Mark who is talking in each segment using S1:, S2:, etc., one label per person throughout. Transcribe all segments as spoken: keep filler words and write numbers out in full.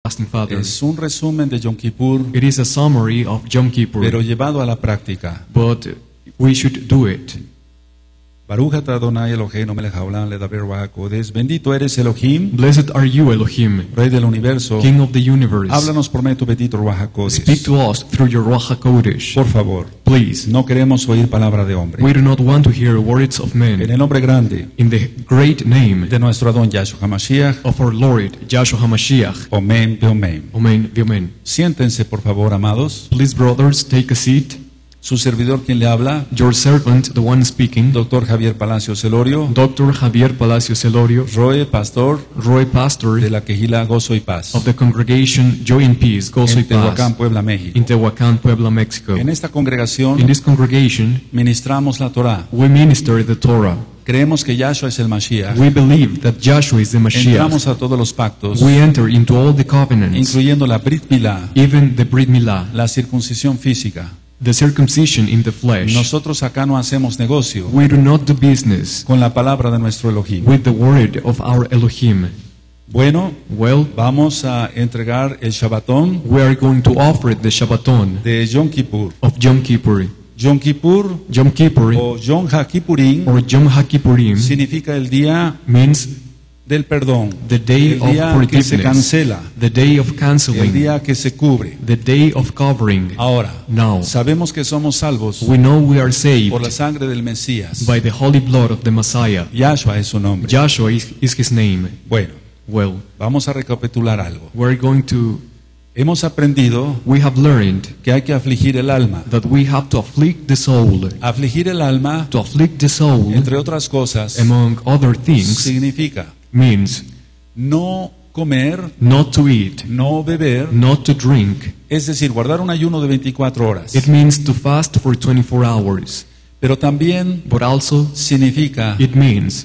S1: everlasting Father.
S2: Es un resumen de Yom Kippur,
S1: It is a summary of Yom Kippur,
S2: pero llevado a la práctica.
S1: but we should do it.
S2: Baruch atah Adonai Eloheinu melech haolam ledaber ruach hakodesh. Bendito eres Elohim,
S1: Blessed are you, Elohim,
S2: Rey del universo.
S1: King of the universe.
S2: Háblanos por medio de tu bendito ruach hakodesh.
S1: Speak to us through your Ruach HaKodesh.
S2: Por favor,
S1: Please.
S2: no queremos oír palabra de hombre.
S1: We do not want to hear words of
S2: En
S1: men.
S2: el nombre grande
S1: In the great name
S2: de nuestro Adón Yahshua HaMashiach,
S1: of our Lord, Yahshua HaMashiach.
S2: Omen Beomen.
S1: Amen. Amen.
S2: Siéntense, por favor, amados.
S1: Please, brothers, take a seat.
S2: Su servidor, quien le habla,
S1: Your servant, the one speaking,
S2: doctor Javier Palacios Celorio,
S1: Doctor Javier Palacios Celorio,
S2: Roe, pastor
S1: Roy, pastor
S2: de la Quejila Gozo y Paz,
S1: of the congregation Joy and Peace, Gozo y
S2: en Tehuacán,
S1: Paz,
S2: Puebla, México.
S1: in Tehuacán, Puebla, Mexico.
S2: En esta
S1: In
S2: congregación
S1: this congregation,
S2: ministramos la Torah.
S1: we minister the Torah.
S2: Creemos que Yahshua es el Mashiach.
S1: We believe that Joshua is the Mashiach.
S2: Entramos a todos los pactos,
S1: We enter into all the covenants,
S2: incluyendo la Brit Milá,
S1: even the Brit Milah,
S2: la circuncisión física.
S1: the circumcision in the flesh.
S2: Nosotros acá no hacemos negocio
S1: We do not do business
S2: con la palabra de nuestro Elohim.
S1: with the word of our Elohim.
S2: Bueno,
S1: Well,
S2: vamos a entregar el Shabbatón
S1: we are going to offer the Shabbaton
S2: de Yom Kippur.
S1: of Yom Kippur.
S2: Yom Kippur
S1: Yom Kippur
S2: o Yom HaKippurim
S1: or Yom HaKippurim
S2: significa el día
S1: means
S2: del perdón,
S1: the day
S2: el
S1: of
S2: día que se
S1: forgiveness,
S2: cancela,
S1: the day of
S2: el
S1: canceling,
S2: día que se cubre.
S1: the day of covering.
S2: Ahora,
S1: Now,
S2: sabemos que somos salvos
S1: we know we are saved
S2: por la sangre del Mesías.
S1: by the holy blood of the Messiah.
S2: Yahshua es su nombre.
S1: Joshua is, is his name.
S2: Bueno,
S1: Well,
S2: vamos a recapitular algo.
S1: we're going to,
S2: Hemos aprendido
S1: we have learned
S2: que hay que afligir el alma.
S1: that we have to afflict the soul.
S2: Afligir el alma,
S1: To afflict the soul,
S2: entre otras cosas,
S1: among other things,
S2: significa
S1: means
S2: no comer,
S1: not to eat,
S2: no beber,
S1: not to drink.
S2: es decir, guardar un ayuno de veinticuatro horas.
S1: It means to fast for twenty-four hours.
S2: Pero también
S1: But also,
S2: significa
S1: it means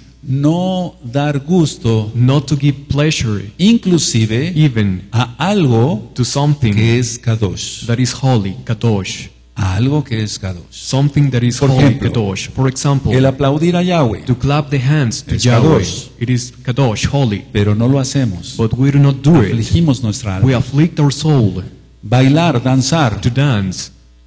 S2: no dar gusto,
S1: not to give pleasure,
S2: inclusive
S1: even
S2: a algo
S1: to something
S2: que es kadosh,
S1: that is holy, kadosh.
S2: a algo que es kadosh.
S1: Something that is
S2: Por
S1: holy,
S2: ejemplo,
S1: kadosh. For example,
S2: El aplaudir a Yahweh,
S1: to clap the hands to
S2: es
S1: Yahweh.
S2: kadosh.
S1: It is kadosh, holy.
S2: pero no lo hacemos.
S1: But we do not do it.
S2: Afligimos nuestra
S1: We
S2: alma.
S1: afflict our soul.
S2: Bailar, danzar,
S1: To dance,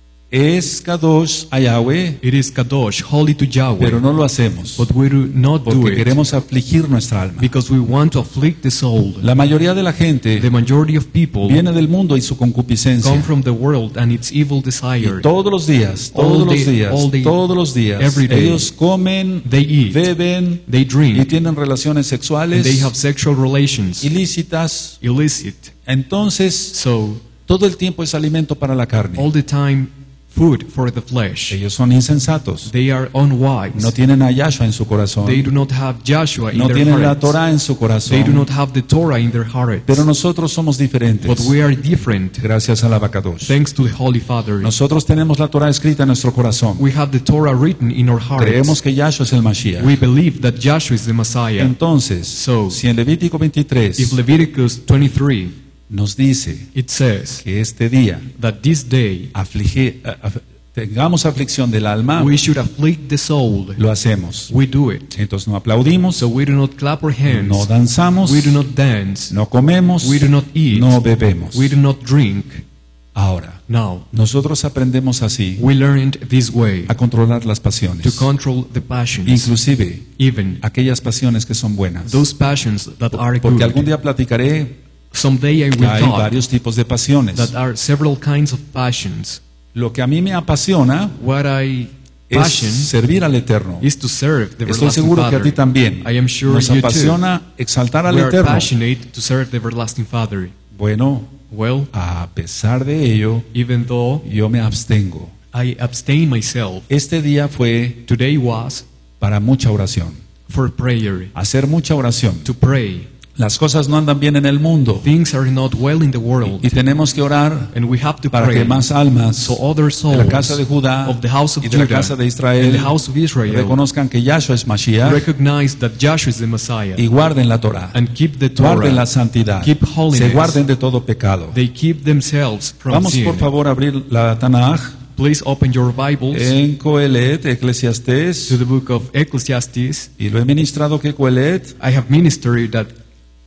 S2: es kadosh a Yahweh,
S1: it is kadosh, holy to Yahweh.
S2: pero no lo hacemos
S1: But we do not do
S2: porque
S1: it
S2: queremos afligir nuestra alma.
S1: because we want to afflict the soul.
S2: La mayoría de la gente
S1: The majority of people
S2: viene del mundo y su concupiscencia.
S1: come from the world and its evil desire.
S2: Y todos los días,
S1: All
S2: todos los
S1: day-
S2: días,
S1: all day,
S2: todos los días,
S1: every day.
S2: ellos comen,
S1: They eat,
S2: beben
S1: they
S2: y
S1: drink,
S2: tienen relaciones
S1: and
S2: sexuales
S1: they have sexual relations,
S2: ilícitas.
S1: illicit.
S2: Entonces,
S1: So,
S2: todo el tiempo es alimento para la carne.
S1: all the time, food for the flesh.
S2: Ellos son insensatos.
S1: They are unwise.
S2: No tienen a Yahshua en su corazón.
S1: They do not have Joshua in
S2: No
S1: their
S2: tienen la
S1: hearts.
S2: Torah en su
S1: They do
S2: corazón.
S1: not have the Torah in their hearts.
S2: Pero nosotros somos diferentes.
S1: But we are different,
S2: Gracias al Abacadosh.
S1: thanks to the Holy Father.
S2: Nosotros tenemos la Torah escrita en nuestro corazón.
S1: We have the Torah written in our
S2: Creemos
S1: hearts.
S2: que Yahshua es el Mashiach.
S1: We believe that Joshua is the Messiah.
S2: Entonces,
S1: So,
S2: si en Levítico veintitrés
S1: If Leviticus twenty-three,
S2: nos dice
S1: it says
S2: que este día
S1: that this day
S2: aflige, a- a- tengamos aflicción del alma,
S1: we should afflict the soul,
S2: lo hacemos.
S1: we do it.
S2: Entonces no aplaudimos,
S1: So we do not clap our hands,
S2: no danzamos,
S1: we do not dance,
S2: no comemos,
S1: we do not eat,
S2: no bebemos.
S1: we do not drink.
S2: Ahora,
S1: Now,
S2: nosotros aprendemos así
S1: we learned this way
S2: a controlar las
S1: to
S2: pasiones,
S1: control the passions,
S2: inclusive
S1: even
S2: aquellas pasiones que son buenas.
S1: those passions that are
S2: Porque algún
S1: good.
S2: día platicaré
S1: Someday I
S2: que
S1: will
S2: hay
S1: talk
S2: varios tipos de pasiones.
S1: that are several kinds of passions.
S2: Lo que a mí me apasiona
S1: What I
S2: es
S1: passion
S2: servir al Eterno.
S1: is to serve the
S2: Estoy
S1: everlasting
S2: seguro que a
S1: Father.
S2: ti también.
S1: I am sure
S2: Nos
S1: you too.
S2: apasiona exaltar al
S1: We are
S2: Eterno.
S1: passionate to serve the everlasting Father.
S2: Bueno,
S1: Well,
S2: a pesar de ello,
S1: even though
S2: yo me abstengo.
S1: I abstain myself,
S2: Este día fue
S1: today was
S2: para mucha oración.
S1: for prayer,
S2: Hacer mucha oración.
S1: to pray.
S2: Las cosas no andan bien en el mundo
S1: Things are not well in the world,
S2: y tenemos que orar
S1: and we have to
S2: para
S1: pray
S2: que más almas
S1: so other
S2: de
S1: souls
S2: la casa de Judá
S1: of the house of
S2: y de la
S1: Judah
S2: casa de
S1: and
S2: Israel
S1: the house of Israel
S2: reconozcan que Yahshua es Mashiach
S1: recognize that Joshua is the Messiah
S2: y guarden la Torah,
S1: and keep the Torah.
S2: guarden la santidad,
S1: Keep holiness.
S2: se guarden de todo pecado.
S1: They keep themselves from
S2: Vamos
S1: sin.
S2: por favor a abrir la Tanaj
S1: Please open your Bibles
S2: en Coelet, Eclesiastés,
S1: to the book of Ecclesiastes.
S2: y lo he ministrado que Coelet
S1: I have ministered that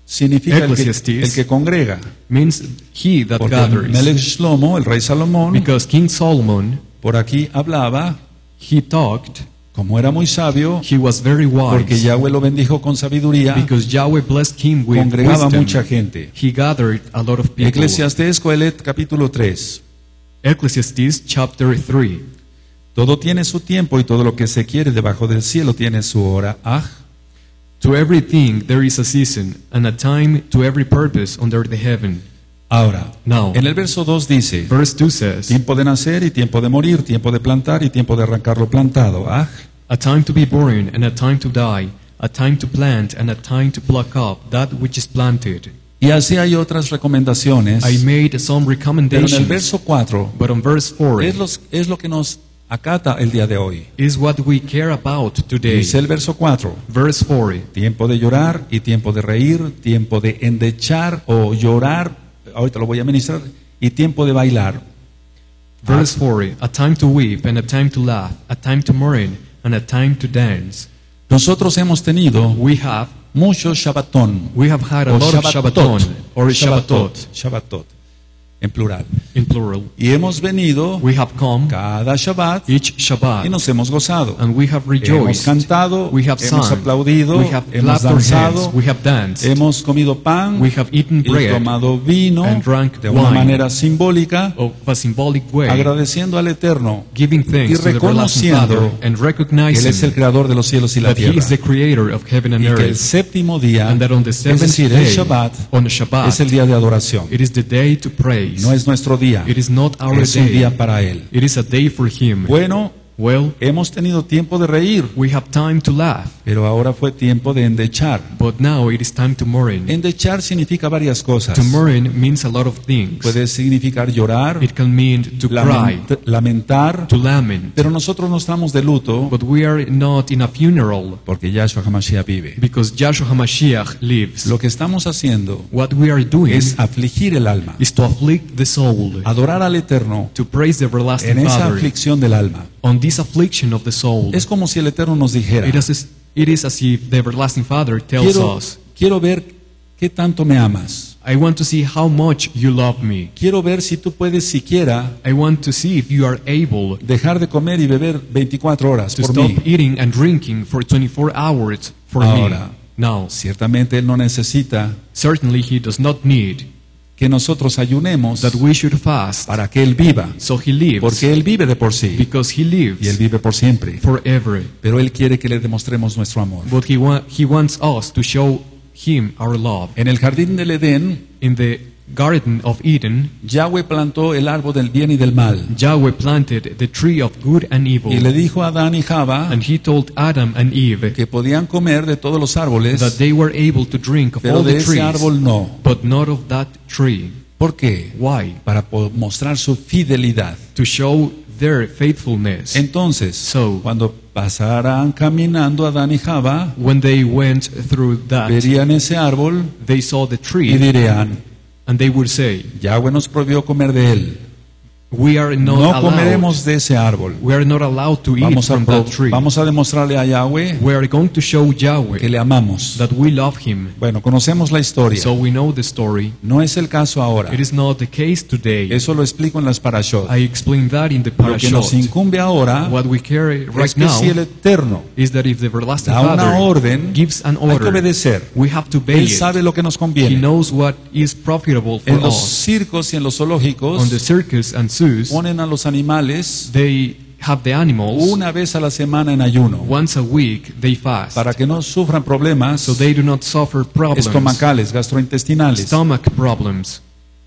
S2: significa el que,
S1: Ecclesiastes
S2: el que congrega.
S1: means he that
S2: Porque
S1: gathers.
S2: Melech Shlomo, el rey Salomón,
S1: Because King Solomon,
S2: por aquí hablaba,
S1: he talked,
S2: como era muy sabio,
S1: he was very
S2: porque
S1: wise.
S2: Yahweh lo bendijo con sabiduría,
S1: Because Yahweh blessed him with
S2: congregaba
S1: wisdom.
S2: mucha gente.
S1: He gathered a lot of people.
S2: Eclesiastés, Coelet, capítulo tres.
S1: Ecclesiastes chapter three.
S2: Todo tiene su tiempo y todo lo que se quiere debajo del cielo tiene su hora. Ah,
S1: To everything there is a season, and a time to every purpose under the heaven.
S2: ahora,
S1: Now,
S2: en el verso dos dice,
S1: verse two says,
S2: tiempo de nacer y tiempo de morir, tiempo de plantar y tiempo de arrancar lo plantado. Ah,
S1: a time to be born and a time to die, a time to plant and a time to pluck up that which is planted.
S2: y así hay otras recomendaciones,
S1: I made some
S2: pero en el
S1: recommendations,
S2: verso cuatro
S1: but on verse four
S2: es, los- es lo que nos acata el día de hoy.
S1: is what we care about today.
S2: Dice el verso cuatro,
S1: Verse four,
S2: tiempo de llorar y tiempo de reír, tiempo de endechar o llorar, ahorita lo voy a ministrar, y tiempo de bailar.
S1: verse four, a time to weep and a time to laugh, a time to mourn and a time to dance.
S2: Nosotros hemos tenido
S1: We have
S2: mucho Shabbatón,
S1: we have had a
S2: o
S1: lot of Shabbaton or Shabbatot
S2: Shabbatot, en plural.
S1: in plural.
S2: Y hemos venido
S1: We have come
S2: cada Shabbat
S1: each
S2: y
S1: Shabbat
S2: nos hemos gozado.
S1: and we have
S2: Hemos
S1: rejoiced.
S2: cantado,
S1: We have
S2: hemos
S1: sung.
S2: aplaudido,
S1: We have
S2: hemos
S1: clapped our hands.
S2: danzado,
S1: We have danced.
S2: hemos comido pan
S1: We have eaten
S2: y
S1: bread
S2: tomado vino
S1: and drank
S2: de una
S1: wine.
S2: manera simbólica,
S1: of a symbolic way,
S2: agradeciendo al Eterno
S1: giving
S2: y
S1: thanks to the everlasting
S2: reconociendo
S1: Father and
S2: que Él
S1: recognizing
S2: es el creador de los cielos y la
S1: that He
S2: tierra.
S1: is the creator of heaven and
S2: Y que el
S1: earth,
S2: séptimo día,
S1: and that on the
S2: es
S1: seventh
S2: decir, el
S1: day,
S2: Shabbat,
S1: on the
S2: es
S1: Shabbat,
S2: el día de adoración.
S1: it is the day to praise.
S2: No es nuestro día,
S1: It is not our
S2: es un día
S1: day.
S2: para Él.
S1: It is a day for Him.
S2: Bueno,
S1: Well,
S2: hemos tenido tiempo de reír,
S1: we have time to laugh,
S2: pero ahora fue tiempo de endechar.
S1: but now it is time to mourn.
S2: Endechar significa varias cosas.
S1: To mourn means a lot of things.
S2: Puede significar llorar,
S1: It can mean to cry,
S2: lament- lamentar,
S1: to lament,
S2: pero nosotros no estamos de luto
S1: but we are not in a funeral
S2: porque Yahshua HaMashiach vive.
S1: because Yahshua HaMashiach lives.
S2: Lo que estamos haciendo
S1: What we are doing
S2: es afligir el alma,
S1: is to afflict the soul,
S2: adorar al Eterno
S1: to praise the
S2: en
S1: everlasting
S2: esa
S1: Father
S2: aflicción del alma.
S1: on this affliction of the soul.
S2: Es como si el Eterno nos dijera,
S1: It is, it is as if the everlasting Father tells
S2: quiero,
S1: us,
S2: quiero ver qué tanto me amas.
S1: I want to see how much you love me.
S2: Quiero ver si tú puedes siquiera
S1: I want to see if you are able
S2: dejar de comer y beber veinticuatro horas
S1: to
S2: por
S1: stop
S2: mí.
S1: eating and drinking for twenty-four hours for
S2: Ahora.
S1: me. Now,
S2: Ciertamente Él no necesita
S1: certainly He does not need
S2: que nosotros ayunemos
S1: that we should fast
S2: para que Él viva,
S1: so He lives,
S2: porque Él vive de por sí
S1: because He
S2: y Él
S1: lives
S2: vive por siempre.
S1: forever.
S2: Pero Él quiere que le demostremos nuestro amor.
S1: But He, wa- he wants us to show Him our love.
S2: En el jardín del Edén,
S1: In the Garden of Eden,
S2: Yahweh plantó el árbol del bien y del mal
S1: Yahweh planted the tree of good and evil,
S2: y le dijo a Adán y Java
S1: and He told Adam and Eve
S2: que podían comer de todos los árboles,
S1: that they were able to drink of
S2: pero
S1: all
S2: de
S1: the
S2: ese
S1: trees,
S2: árbol no.
S1: but not of that tree.
S2: ¿Por qué?
S1: Why?
S2: Para po- mostrar su fidelidad.
S1: To show their faithfulness.
S2: Entonces,
S1: So-
S2: cuando pasaran caminando Adán y Java,
S1: When they went through that,
S2: verían ese árbol
S1: they saw the
S2: y
S1: tree,
S2: dirían,
S1: and they would say,
S2: Yahweh nos prohibió comer de él.
S1: we are not
S2: No
S1: allowed,
S2: comeremos de ese árbol.
S1: we are not allowed to eat
S2: Vamos a,
S1: from
S2: pro-
S1: that tree.
S2: vamos a demostrarle a Yahweh
S1: We are going to show Yahweh
S2: que le amamos.
S1: that we love Him.
S2: Bueno, conocemos la historia.
S1: So we know the story.
S2: No es el caso ahora.
S1: It is not the case today.
S2: Eso lo explico en las parashot.
S1: I explained that in the
S2: Lo que nos
S1: parashot.
S2: incumbe ahora
S1: What we carry
S2: es
S1: right
S2: que
S1: now
S2: si el Eterno
S1: is that if the everlasting
S2: da una
S1: Father
S2: orden,
S1: gives an
S2: hay que
S1: order,
S2: obedecer.
S1: we have to obey
S2: Él
S1: it.
S2: sabe lo que nos
S1: He
S2: conviene.
S1: knows what is profitable for
S2: En los
S1: us.
S2: circos y en los zoológicos
S1: On the circus and zoos,
S2: ponen a los animales
S1: they have the animals
S2: una vez a la semana en ayuno
S1: once a week. They fast
S2: para que no sufran problemas
S1: so they do not suffer problems,
S2: estomacales, gastrointestinales.
S1: stomach problems.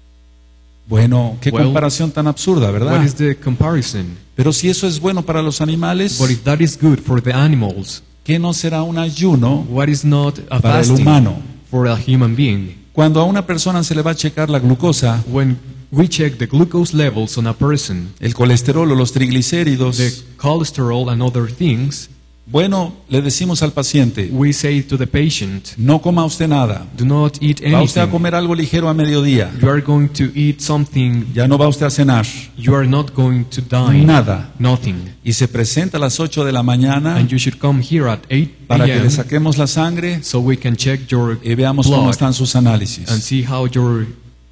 S2: Bueno, qué
S1: Well,
S2: comparación tan absurda,
S1: What
S2: ¿verdad?
S1: is the comparison?
S2: Pero si eso es bueno para los animales,
S1: But if that is good for the animals,
S2: ¿qué no será un ayuno
S1: what is not a
S2: para el
S1: fasting
S2: humano?
S1: for a human being?
S2: Cuando a una persona se le va a checar la glucosa,
S1: When we check the glucose levels on a person,
S2: el colesterol o los
S1: the
S2: triglicéridos,
S1: cholesterol and other things,
S2: Bueno, le decimos al paciente,
S1: We say to the patient,
S2: no coma usted nada.
S1: do not eat
S2: Va usted a
S1: anything.
S2: comer algo ligero a mediodía.
S1: You are going to eat something.
S2: Ya no va usted a cenar.
S1: You are not going to dine.
S2: Nada.
S1: Nothing.
S2: Y se presenta a las ocho de la mañana
S1: And you should come here at eight
S2: para que
S1: a
S2: le
S1: m
S2: saquemos la sangre
S1: so we can check your
S2: y veamos cómo
S1: blood
S2: están sus
S1: and
S2: análisis.
S1: see how your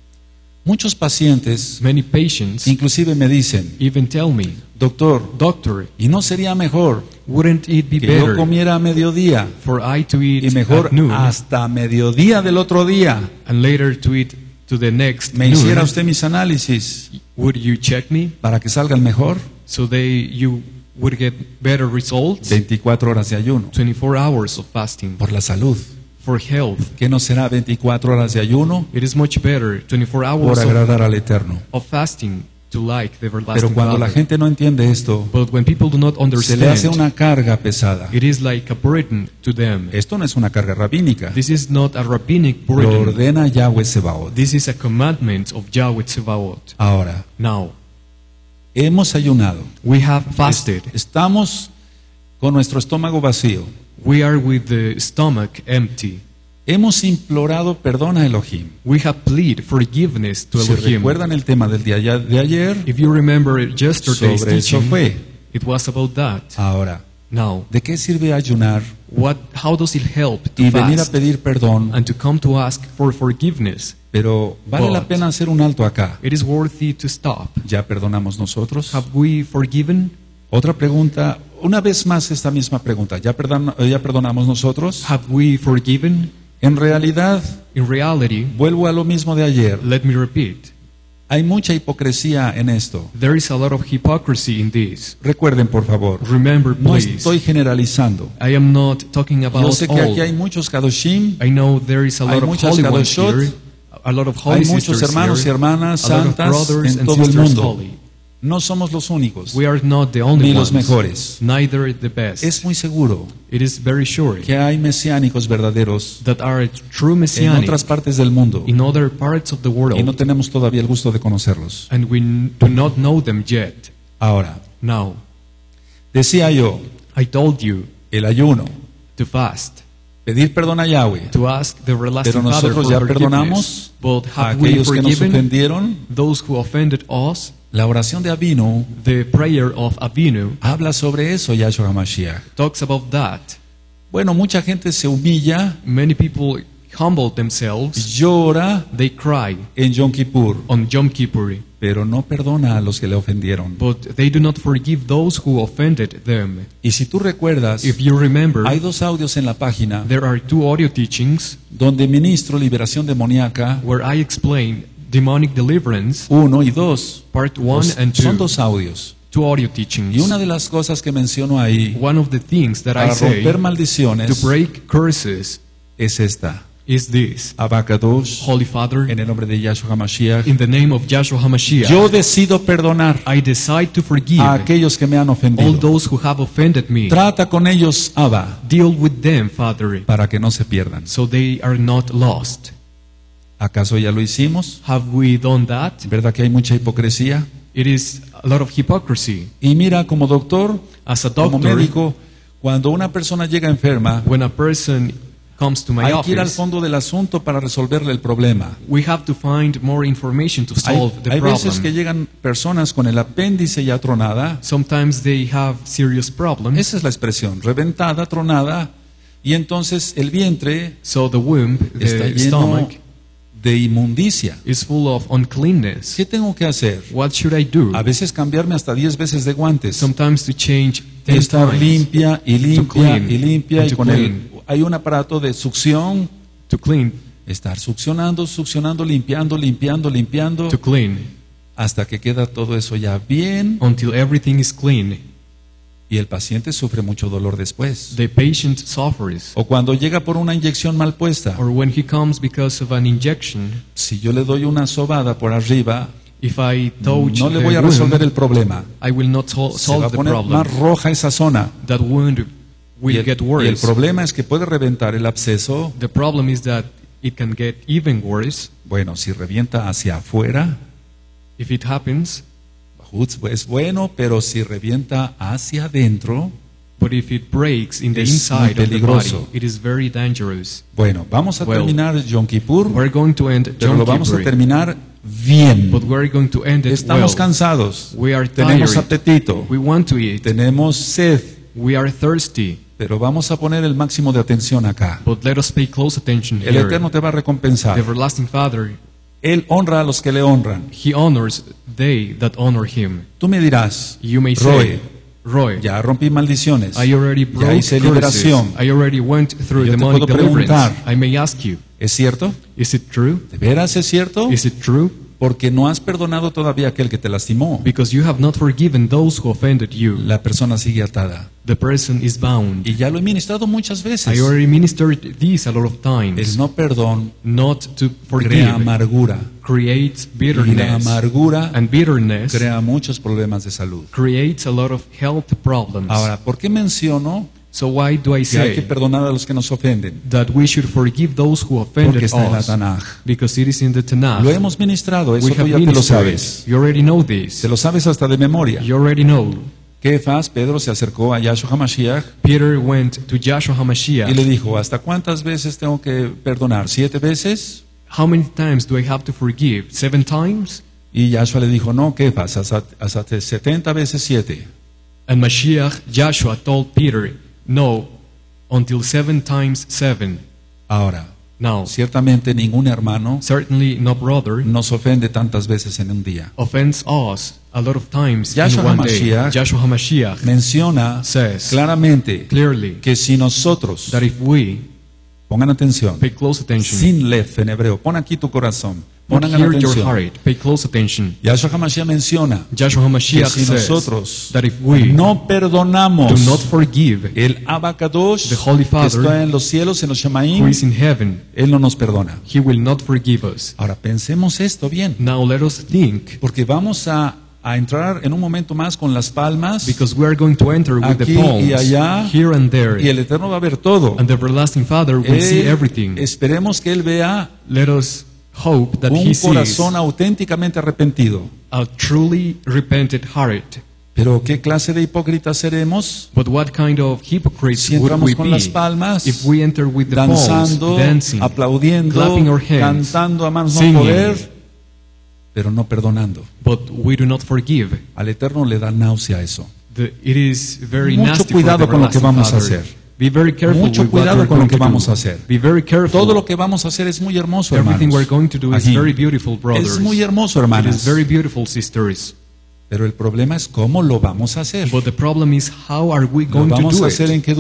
S2: Muchos pacientes
S1: many patients
S2: inclusive me dicen,
S1: even tell me,
S2: doctor,
S1: doctor,
S2: ¿y no sería mejor
S1: wouldn't it be
S2: que yo
S1: better
S2: comiera a mediodía
S1: for I to eat
S2: y mejor
S1: at noon
S2: hasta mediodía del otro día
S1: and later to eat to the next
S2: me hiciera
S1: noon?
S2: usted mis análisis
S1: Would you check me
S2: para que salgan mejor?
S1: so they you would get better results?
S2: veinticuatro horas de ayuno
S1: twenty-four hours of fasting
S2: por la salud.
S1: for health.
S2: ¿Qué no será veinticuatro horas de ayuno
S1: It is much better twenty-four
S2: por
S1: hours of,
S2: agradar al Eterno?
S1: of fasting to like the
S2: Pero
S1: everlasting
S2: cuando la
S1: Father.
S2: gente no entiende esto,
S1: But when people do not
S2: se le hace
S1: understand,
S2: una carga pesada.
S1: it is like a burden to them.
S2: Esto no es una carga rabínica.
S1: This is not a rabbinic
S2: Lo
S1: burden.
S2: ordena Yahweh Sebaot.
S1: This is a commandment of Yahweh Tsevaot.
S2: Ahora,
S1: Now,
S2: hemos ayunado.
S1: we have fasted.
S2: Es- Estamos con nuestro estómago vacío.
S1: We are with the stomach empty.
S2: Hemos implorado perdón a Elohim.
S1: We have plead forgiveness to
S2: Si
S1: Elohim.
S2: recuerdan el tema del día ya- de ayer,
S1: If you remember yesterday's
S2: sobre eso
S1: teaching,
S2: fue.
S1: it was about that.
S2: Ahora,
S1: Now,
S2: ¿de qué sirve ayunar
S1: what? How does it help to
S2: y venir a
S1: fast
S2: pedir perdón?
S1: and to come to ask for forgiveness?
S2: Pero vale la
S1: But-
S2: pena hacer un alto acá.
S1: It is worthy to stop.
S2: ¿Ya perdonamos nosotros?
S1: Have we forgiven?
S2: Otra pregunta, una vez más esta misma pregunta. ¿Ya, perdon- ya perdonamos nosotros?
S1: Have we forgiven?
S2: En realidad,
S1: In reality,
S2: vuelvo a lo mismo de ayer.
S1: let me repeat,
S2: Hay mucha hipocresía en esto.
S1: there is a lot of hypocrisy in this.
S2: Recuerden, por favor,
S1: Remember,
S2: no
S1: please,
S2: estoy generalizando.
S1: I am not talking
S2: Yo
S1: about
S2: sé que
S1: all.
S2: aquí hay muchos kadoshim,
S1: I know there is a
S2: hay
S1: lot of
S2: muchas
S1: holy ones
S2: kadoshot,
S1: here, a lot of
S2: hay
S1: holy
S2: muchos
S1: sisters
S2: hermanos y
S1: here,
S2: hermanas
S1: a lot of
S2: santas
S1: brothers
S2: en
S1: and
S2: todo el
S1: sisters
S2: mundo.
S1: holy.
S2: No somos los únicos,
S1: We are not the only
S2: ni los
S1: ones,
S2: mejores.
S1: neither the best.
S2: Es muy seguro
S1: It is very sure
S2: que hay mesiánicos verdaderos
S1: that are true
S2: en
S1: messianic
S2: otras partes del mundo
S1: in other parts of the
S2: y no
S1: world,
S2: tenemos todavía el gusto de conocerlos.
S1: and we n- do not know them yet.
S2: Ahora,
S1: Now,
S2: decía yo,
S1: I told you
S2: el ayuno,
S1: to fast,
S2: pedir perdón a Yahweh,
S1: to ask the everlasting
S2: pero
S1: Father
S2: nosotros
S1: for
S2: ya
S1: forgiveness.
S2: perdonamos
S1: But
S2: a
S1: have we
S2: aquellos que nos
S1: forgiven
S2: ofendieron.
S1: those who offended us?
S2: La oración de Avinu
S1: The prayer of Avinu
S2: habla sobre eso, Yahshua HaMashiach.
S1: talks about that.
S2: Bueno, mucha gente se humilla,
S1: Many people humble themselves,
S2: llora
S1: they cry
S2: en Yom Kippur,
S1: on Yom Kippur,
S2: pero no perdona a los que le ofendieron.
S1: but they do not forgive those who offended them.
S2: Y si tú recuerdas,
S1: If you remember,
S2: hay dos audios en la página
S1: there are two audio teachings
S2: donde ministro liberación demoníaca,
S1: where I explain demonic deliverance,
S2: uno y dos.
S1: part one
S2: Los-
S1: and
S2: son
S1: two.
S2: dos audios.
S1: Two audio
S2: Y
S1: teachings.
S2: una de las cosas que menciono ahí
S1: One of the things that I
S2: para
S1: say
S2: romper
S1: to
S2: maldiciones
S1: break curses
S2: es esta.
S1: is this.
S2: Abacadosh,
S1: Holy Father,
S2: en el nombre de Yahshua HaMashiach,
S1: in the name of Yahshua HaMashiach,
S2: yo decido perdonar
S1: I decide to forgive
S2: a aquellos que me han
S1: all
S2: ofendido.
S1: those who have offended me.
S2: Trata con ellos, Abba,
S1: Deal with them, Father,
S2: para que no se pierdan.
S1: so they are not lost.
S2: ¿Acaso ya lo hicimos?
S1: Have we done that?
S2: ¿Verdad que hay mucha hipocresía?
S1: It is a lot of hypocrisy.
S2: Y mira, como doctor,
S1: As a
S2: como
S1: doctor,
S2: médico, cuando una persona llega enferma,
S1: when a person comes to my
S2: hay que ir al
S1: office,
S2: fondo del asunto para resolverle el problema.
S1: we have to find more information to
S2: Hay,
S1: solve the
S2: hay veces que
S1: problem.
S2: llegan personas con el apéndice ya tronada.
S1: Sometimes they have serious problems.
S2: Esa es la expresión, reventada, tronada, y entonces el vientre
S1: So the womb,
S2: está
S1: the
S2: lleno
S1: stomach,
S2: de inmundicia.
S1: is full of uncleanness.
S2: ¿Qué tengo que hacer?
S1: What should I do?
S2: A veces cambiarme hasta diez veces de guantes.
S1: Sometimes to change ten
S2: Estar
S1: times,
S2: limpia y limpia
S1: clean,
S2: y limpia
S1: and
S2: y
S1: to
S2: con
S1: clean.
S2: el hay un aparato de succión,
S1: to clean,
S2: estar succionando, succionando, limpiando, limpiando, limpiando
S1: to clean,
S2: hasta que queda todo eso ya bien
S1: until everything is clean.
S2: y el paciente sufre mucho dolor después.
S1: The patient suffers.
S2: O cuando llega por una inyección mal puesta,
S1: Or when he comes because of an injection,
S2: si yo le doy una sobada por arriba,
S1: if I touch
S2: no le
S1: the
S2: voy a
S1: wound,
S2: resolver el problema.
S1: I will not sol-
S2: Se va
S1: solve
S2: a
S1: the
S2: poner
S1: problem.
S2: más roja esa zona.
S1: That wound
S2: Y
S1: will
S2: el,
S1: get
S2: y el
S1: worse.
S2: problema es que puede reventar el absceso.
S1: The problem is that it can get even worse.
S2: Bueno, si revienta hacia afuera,
S1: If it happens,
S2: es bueno, pero si revienta hacia adentro,
S1: But if it breaks in the
S2: Es muy
S1: inside of the body,
S2: peligroso.
S1: it is very dangerous.
S2: Bueno, vamos a
S1: Well,
S2: terminar Yom Kippur,
S1: We're going to end
S2: pero
S1: Yom
S2: lo vamos a
S1: Kippur,
S2: terminar bien.
S1: but we're going to end it
S2: Estamos
S1: well.
S2: cansados,
S1: We are
S2: tenemos
S1: tired.
S2: apetito,
S1: We want to eat.
S2: tenemos sed,
S1: We are thirsty.
S2: pero vamos a poner el máximo de atención acá.
S1: But let us pay close attention
S2: El
S1: here.
S2: Eterno te va a
S1: The
S2: recompensar.
S1: everlasting Father,
S2: Él honra a los que le honran.
S1: He honors they that honor Him.
S2: Tú me dirás,
S1: You may
S2: Roy,
S1: say, Roy,
S2: ya rompí maldiciones,
S1: I already
S2: ya
S1: broke
S2: hice
S1: curses.
S2: liberación.
S1: I already went through
S2: Yo te
S1: demonic
S2: puedo
S1: deliverance.
S2: preguntar.
S1: I may ask you,
S2: ¿Es cierto?
S1: is it true?
S2: ¿De veras es cierto?
S1: Is it true?
S2: Porque no has perdonado todavía a aquel que te lastimó.
S1: Because you have not forgiven those who offended you.
S2: La persona sigue atada.
S1: The person is bound.
S2: Y ya lo he ministrado muchas veces.
S1: I already ministered this a lot of
S2: El
S1: times.
S2: no perdón
S1: Not to
S2: crea
S1: forgive
S2: amargura.
S1: creates
S2: Y la
S1: bitterness.
S2: amargura
S1: And bitterness
S2: crea muchos problemas de salud.
S1: creates a lot of health problems.
S2: Ahora, ¿por qué menciono
S1: So why do I
S2: que hay que
S1: say
S2: perdonar a los que nos ofenden?
S1: that we should forgive those who
S2: Porque
S1: offended
S2: está en la
S1: us?
S2: Tanaj.
S1: Because it is in the Tanakh.
S2: Lo hemos ministrado, eso
S1: We
S2: tú
S1: have
S2: ya te lo
S1: ministered.
S2: sabes.
S1: You already know this.
S2: Te lo sabes hasta de memoria.
S1: You already know.
S2: Kefas, Pedro se acercó a Yahshua HaMashiach
S1: Peter went to Joshua
S2: y
S1: HaMashiach.
S2: le dijo, ¿hasta cuántas veces tengo que perdonar? ¿Siete veces?
S1: How many times do I have to forgive? Seven times?
S2: Y Yahshua le dijo, no, Kefas, hasta, hasta setenta veces siete.
S1: And Mashiach, Joshua told Peter, no, until seven times seven.
S2: Ahora,
S1: Now,
S2: ciertamente ningún hermano
S1: certainly no brother
S2: nos ofende tantas veces en un día.
S1: offends us a lot of times
S2: Joshua
S1: in one day.
S2: HaMashiach
S1: Joshua HaMashiach
S2: Menciona
S1: says
S2: claramente
S1: clearly
S2: que si nosotros,
S1: that if we
S2: pongan atención,
S1: pay close attention,
S2: sin lef en hebreo, pon aquí tu corazón,
S1: put
S2: pongan
S1: here your
S2: atención.
S1: heart, pay close attention.
S2: Yahshua HaMashiach menciona
S1: Joshua
S2: que
S1: HaMashiach
S2: si
S1: says
S2: nosotros
S1: that if we
S2: no perdonamos,
S1: do not forgive
S2: el Abacadosh
S1: the Holy
S2: que
S1: Father
S2: está en los cielos, en los
S1: who
S2: Shemaim,
S1: is in heaven,
S2: Él no nos perdona.
S1: He will not forgive us.
S2: Ahora pensemos esto bien,
S1: Now let us think,
S2: porque vamos a, a entrar en un momento más con las palmas
S1: because we are going to enter with the
S2: aquí
S1: palms
S2: y allá,
S1: here and there,
S2: y el Eterno va a ver todo.
S1: and the everlasting Father will see
S2: Él-
S1: everything.
S2: esperemos que Él vea
S1: Let us hope that He
S2: un
S1: sees
S2: corazón auténticamente arrepentido.
S1: a truly repented heart.
S2: Pero ¿qué clase de hipócritas seremos
S1: But what kind of hypocrites
S2: si
S1: would
S2: entramos
S1: we
S2: con las
S1: be
S2: palmas,
S1: if we enter with the palms,
S2: danzando,
S1: dancing,
S2: aplaudiendo,
S1: clapping our hands,
S2: cantando a manos no
S1: singing,
S2: poder, pero no perdonando?
S1: but we do not forgive?
S2: Al Eterno le da náusea eso.
S1: The, it is very
S2: Mucho
S1: nasty
S2: cuidado
S1: for the
S2: con lo que
S1: everlasting
S2: vamos a
S1: Father.
S2: hacer.
S1: Be very careful
S2: Mucho
S1: with what
S2: cuidado
S1: we're
S2: con lo
S1: going
S2: que
S1: to
S2: vamos
S1: do.
S2: a hacer.
S1: Be very careful.
S2: Todo lo que vamos a hacer es muy hermoso,
S1: Everything we're
S2: hermanos.
S1: going to do is
S2: Aquí.
S1: very beautiful, brothers.
S2: Es muy hermoso,
S1: It is
S2: hermanas.
S1: very beautiful, sisters.
S2: Pero el problema es cómo lo vamos a hacer.
S1: But the problem is, how are we
S2: Lo
S1: going to
S2: vamos
S1: do
S2: a
S1: it?
S2: hacer en qué